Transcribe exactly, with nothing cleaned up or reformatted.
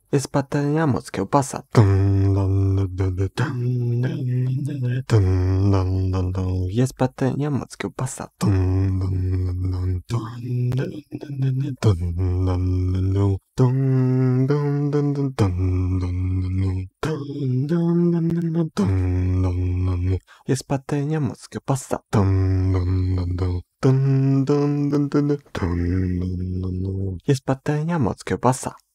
Jest patelnia, moc kiełbasa. Jest patelnia, moc kiełbasa. Jest patelnia, moc kiełbasa. Jest patelnia, moc kiełbasa.